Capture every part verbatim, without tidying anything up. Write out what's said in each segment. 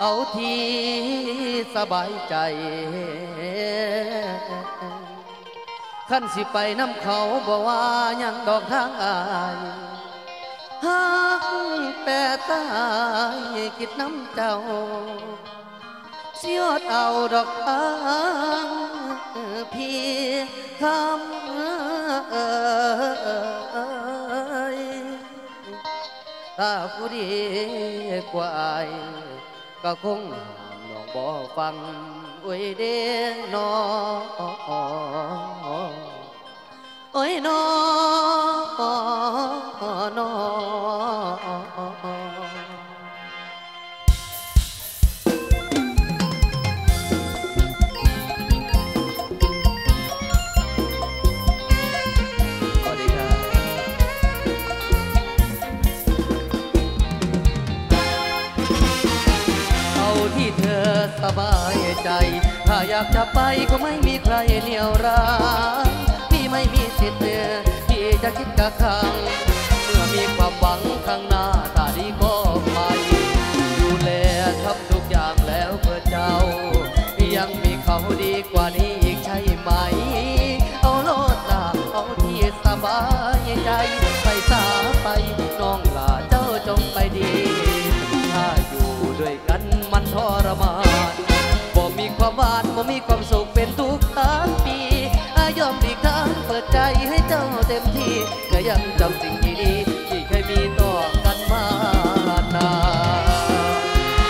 เอาที่สบายใจขันสิไปน้ำเขาบอกว่ายังดอกทางอายหักแต่ตายคิดน้ำเจ้าเสียดเอาดอกทางพี่คำเอ่ยถ้าผู้ดีกว่าอายก็คงน้องบ่ฟังโอ้ยเด้นอโอ้ยนอนอที่เธอสบายใจถ้าอยากจะไปก็ไม่มีใครเหนี่ยวรั้งพี่ไม่มีสิทธิ์ที่จะคิดกะคังเมื่อมีความหวังข้างหน้าถ้าดีก็ไปดูแลทำทุกอย่างแล้วเพื่อเจ้ายังมีเขาดีกว่านี้อีกใช่ไหมเอาโลดละเอาที่สบายใจไปสาไปน้องลาเจ้าจงไปดีถ้าอยู่ด้วยกันมันทรมานบ่มีความหวานบ่มีความสุขเป็นทุกทั้งปีอายอมดีกทางเปิดใจให้เจ้าเต็มที่ก็ยังจำสิ่งดีๆที่เคยมีต่อกันมานาน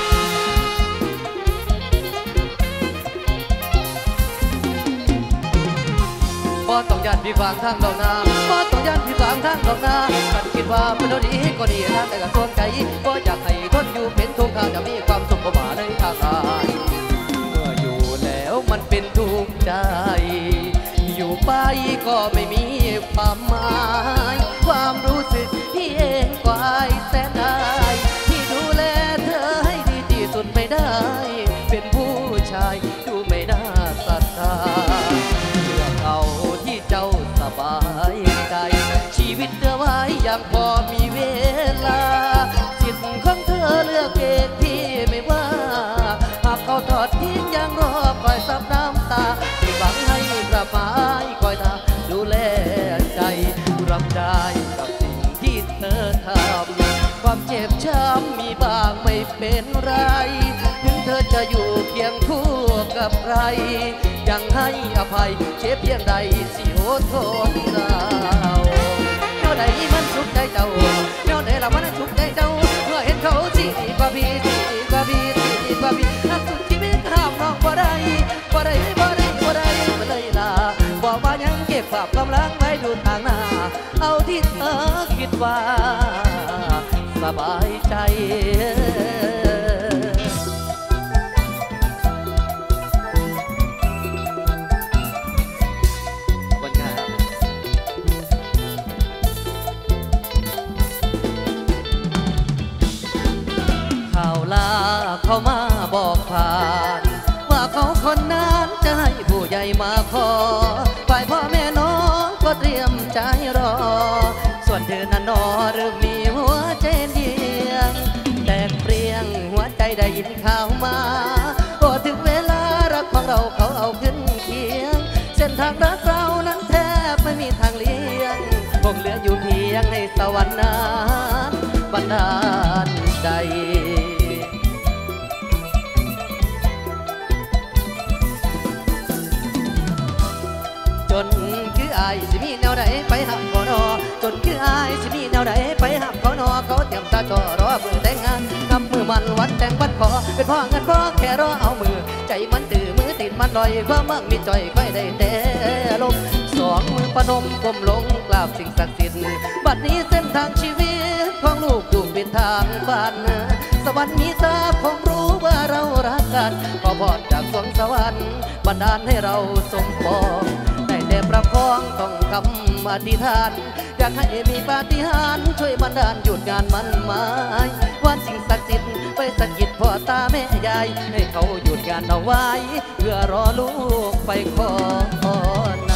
บ่ต้องยันพี่ฟังทางดอกนาบ่ต้องยันพี่ฟังทางดอกนาฉันคิดว่าเป็นเท่านี้ก็ดีนะแต่ก็ส่วนใจก็อยากให้คนอยู่เป็นทุกข์ข้าจะมีความสุขบ่มาในทางอายเมื่ออยู่แล้วมันเป็นทุกข์ใจอยู่ไปก็ไม่มีความหมายความรู้สึกพี่เองก็อายแสนอายที่ดูแลเธอให้ดีที่สุดไม่ได้เป็นผู้ชายดูไม่น่าศรัทธาเลือกเอาที่เจ้าสบายใจชีวิตเธอไว้ยังพอมีเวลาสิทธิ์ของเธอเลือกเองพี่ไม่ว่าหากเขาทอดทิ้งยังรอคอยซับน้ำตาที่หวังให้กลับมาคอยตาดูแลใจรับได้กับสิ่งที่เธอทำความเจ็บช้ำมีบ้างไม่เป็นไรถึงเธอจะอยู่เคียงคู่กับใครยังให้อภัยเจ็บเพียงใดสิโหดทนเราเท่าใดมันสุขใจเจ้าเท่าใดละมันสุขใจเจ้าเมื่อเห็นเขาสิกว่าพี่สิกว่าพี่สิกว่าพี่หักสุดชีวิตห้ามน้องบ่ได้บ่ได้บ่ได้บ่ได้บ่ได้ล่ะบอกว่ายังเก็บความกำลังไว้ดูทางหน้าเอาที่เธอคิดว่าสบายใจเขามาบอกผ่านว่าเขาคนนั้นจะให้ผู้ใหญ่มาขอฝ่ายพ่อแม่น้องก็เตรียมใจรอส่วนเธอนั้นนอเริ่มมีหัวใจเดียงแตกเปลี่ยงหัวใจได้ยินข่าวมาก็ถึงเวลารักของเราเขาเอาขึ้นเคียงเส้นทางรักเรานั้นแทบไม่มีทางเลี่ยงคงเหลืออยู่เพียงในสวรรค์นั้นบันดาลใจจนคืออายสิมีแนวใดไปหักเขานอจนคืออายสิมีแนวใดไปหักเขานอเขาเตรียมตาจอรอมือแต่งงานนับมือมันวันแต่งวันขอเป็นพ่อเงินพ่อแค่รอเอามือใจมันตื่นมือติดมันลอยความมั่งมีจ่อยค่อยได้แต่ลมสองมือประนมก้มลงกราบสิ่งศักดิ์สิทธิ์บัดนี้เส้นทางชีวิตของลูกอยู่เป็นทางบ้านสวรรค์มีตาคงรู้ว่าเรารักกันขอพรจากสวงสวรรค์บันดาลให้เราสมปองแต่ประคองต้องคำอธิษฐานอยากให้มีปาฏิหาริย์ช่วยบันดาลหยุดงานมันหมายวันสิ่งศักดิ์สิทธิ์ไปสะกิดพ่อตาแม่ยายให้เขาหยุดงานเอาไว้เพื่อรอลูกไปขอนา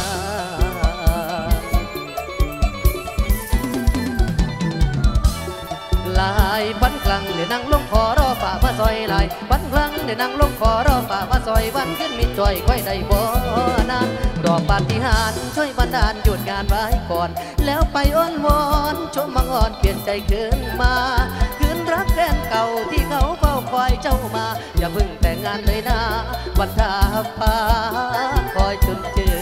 หลายพันครั้งเลยนั่งลงขอรอฝ่ามาซอยลายวันครั้งได้นั่งลงขอรอฝ่ามาซอยวันขึ้นมีจ่อยค่อยได้บ่นานดอกปาฏิหาริย์ช่วยบันดาลหยุดงานไว้ก่อนแล้วไปอ้อนวอนชมมังอ่อนเปลี่ยนใจคืนมาคืนรักแฟนเก่าที่เขาเฝ้าคอยเจ้ามาอย่าเพิ่งแต่งงานเลยนะวันทาฟ้าคอยจนเจอ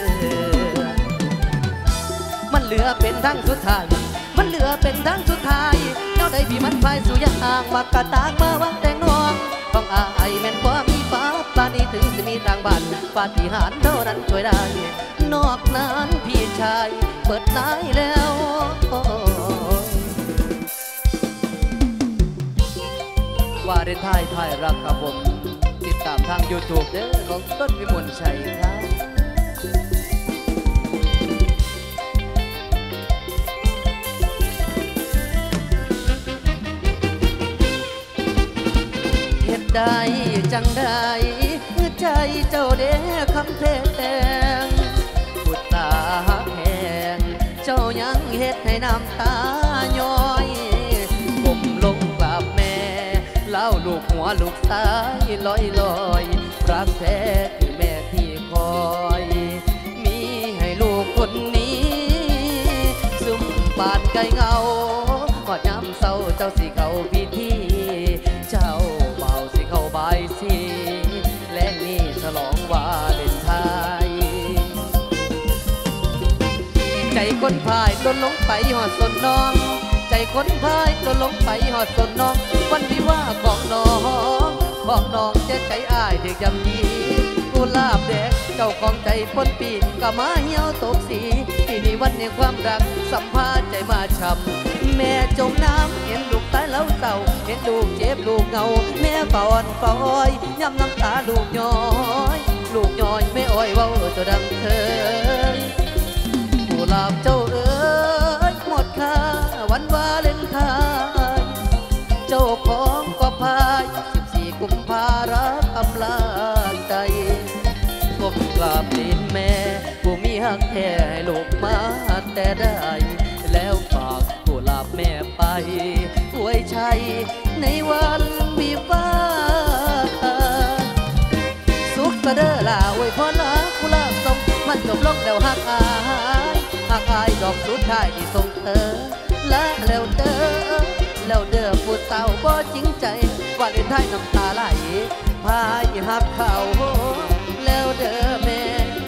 มันเหลือเป็นทั้งสุดท้ายมันเหลือเป็นทั้งสุดท้ายเจ้าใดพี่มันพายสู่ยางมากระตากมาวังแต่งนองต้องอายแม่นว่ามีฟ้าปานี้ถึงจะมีทางบ้านปาฏิหาริย์เท่านั้นช่วยได้นอกนั้นพี่ชายเปิดนายแล้วว่าเรนไทยไทยรักครับผมติดตามทาง ยูทูบ เด้อของต้นวิมลชัยครับเหตุใดจังใดใจเจ้าเด้คำเพแตงพุทธาแหงเจ้ายังเฮ็ดให้น้ำตาย้อยก้มลงกราบแม่เล่าลูกหัวลูกสายลอยลอยรักแท้คือแม่ที่คอยมีให้ลูกคนนี้ซุ่มบานไก่เงาพอย้ำเศร้าเจ้าสิเข้าพิธีเจ้าเบาสิเข้าบายสีแลงนี้ฉลองวาเลนไทน์ใจคนพายต้นลงไปหอดสนน้องใจคนพายต้นลงไปหอดสนน้องวันวิวาของน้องของน้องจะใจอ้ายเด็กยำยีกุหลาบแดงเจ้าของใจปนปีก็มาเหี่ยวตกสีที่นี่วันในความรักสัมภาษณ์ใจมาช้ำแม่จมน้ำเห็นลูกตายแล้วเศร้าเห็นลูกเจ็บลูกเงาแม่ปอนปอยย้ำน้ำตาลูกย้อยลูกย้อยไม่อ้อยเว้าจะดังเคยกุหลาบเจ้าเอ๋ยหมดค่าวันวาเลนไทน์เจ้าของก็พายสิบสี่กุมภารักอำลาใจก้มกราบตีนแม่ผู้มีหักแท้ให้ลูกมาแต่ได้แล้วฝากกุหลาบแม่ไปอวยชัยในวันวิวาสุขเสด็จลาอวยพรลากุหลาบส่งมันจบลงแล้วหักอายหักอายดอกสุดท้ายที่ส่งเธอและแล้วเด้อแล้วเด้อผู้เต่าบ่จริงใจว่าเล่นไทยน้ำตาไหลพายหักเขาแล้วเด้อแม่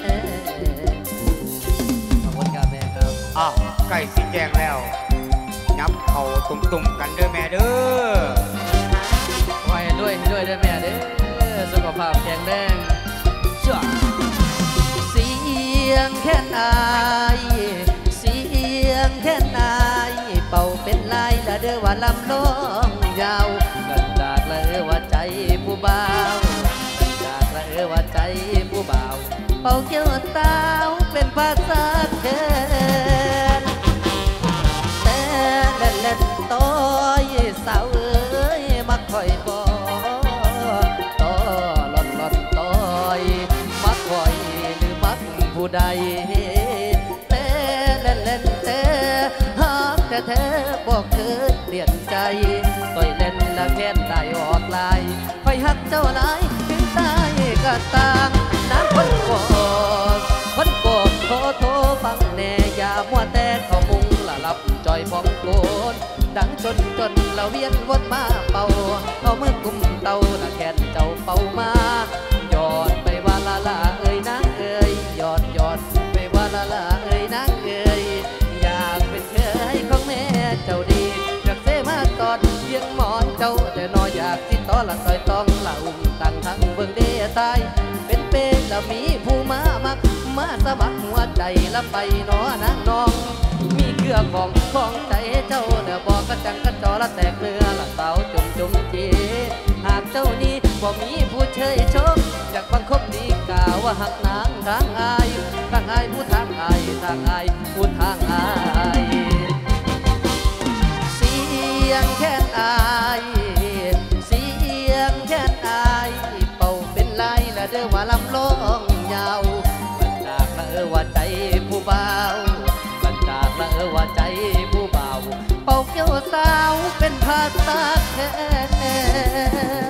ขอบคุณครับแม่ครับอ้าวใกล้สิแจงแล้วยับเข่าตุ่มๆกันเด้อแม่เด้อไว้ด้วยด้วยเด้อแม่เด้อสุขภาพแข็งแรงเชื่อเสียงแค่นายเสียงแค่นายเป่าเป็นลายละเด้อว่าลำน้องยาวกันจากละเออว่าใจผู้บ่าวกันจากละเออว่าใจผู้บ่าวเป่าเกี่ยวสาวเป็นภาษาแทนแต่เล่นเล่นต้อยสาวเอ้ยมักคอยบอต่อหล่อนหล่อนต้อยมักคอยหรือมักผู้ใดแต่เล่นเล่นแต่หักแท้แท้บอกเธอเปลี่ยนใจต่อยเล่นละแค่นได้ออกลายคอยหักเจ้าหลายถึงตายก็ตามน้ำคนโกดคนโกดโทโทฟังแน่อย่ามัวแต่เขามุงละลับจอยบ้องโกนดังจนจนเราเวียนวนมาเป่าเอามือกุมเตาละแค่นเจ้าเป่ามาหยอดไปว่าละละเอ้ยนางเอ้ยหยอดหยอดไปว่าละละเอ้ยนางเอ้ยอยากเป็นเคยของแม่เจ้าดีอยากเสมาตอดเพียงหมอนเจ้าแต่นออยากสิต่อละซอยต้องละอุ้มตั้งทั้งเบื้องเดตายเป็นเป็นแล้วมีผู้มามักมาสมัครหัวใจละไปนอนางน้องมีเกลือของของใจเจ้าเนื้อบอกกระจังกระจอละแตกเนื้อละสาวจุ่มจุ่มจีหากเจ้านี้บ่มีผู้เชยชมอยากบังคบดีกล่าวว่าหักนางทางอายทางอายผู้ทางอายทางอายผู้ทางอายเสียงแค่อายเสียงแค่อายเป่าเป็นลายละเด้อว่าลำลองยาวบันจากละเออว่าใจผู้บ่าวบันจากละเออว่าใจผู้บ่าวเป่าเกี่ยวสาวเป็นภาตาแค่